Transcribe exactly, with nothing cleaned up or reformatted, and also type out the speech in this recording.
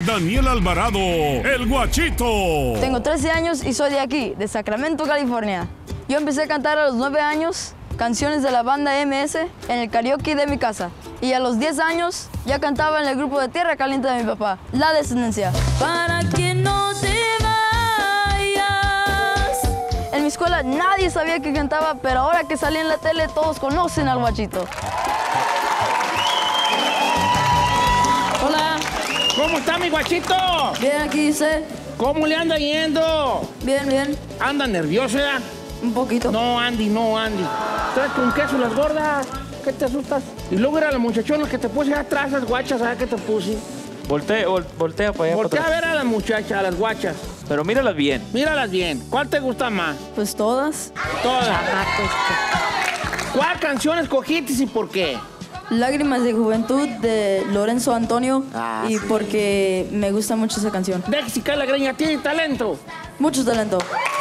Daniel Alvarado, el Guachito. Tengo trece años y soy de aquí, de Sacramento, California. Yo empecé a cantar a los nueve años canciones de la banda eme ese en el karaoke de mi casa. Y a los diez años ya cantaba en el grupo de Tierra Caliente de mi papá, La Descendencia. Para que no te vayas. En mi escuela nadie sabía que cantaba, pero ahora que salí en la tele todos conocen al Guachito. Hola. ¿Cómo está mi Guachito? Bien, aquí dice. ¿Cómo le anda yendo? Bien, bien. ¿Anda nervioso, ya? Un poquito. No, Andy, no, Andy. ¿Traes con queso las gordas? ¿Qué te asustas? Y luego era la muchachona que te puse atrás, las guachas, ¿sabes qué te puse? Voltea, vol, voltea para allá. Voltea para a ver a las muchachas, a las guachas. Pero míralas bien. Míralas bien. ¿Cuál te gusta más? Pues todas. Todas. ¿Cuál canción escogiste y por qué? Lágrimas de Juventud de Lorenzo Antonio. Ah, y sí. porque me gusta mucho esa canción. Deje si cae la greña, tiene talento. Mucho talento.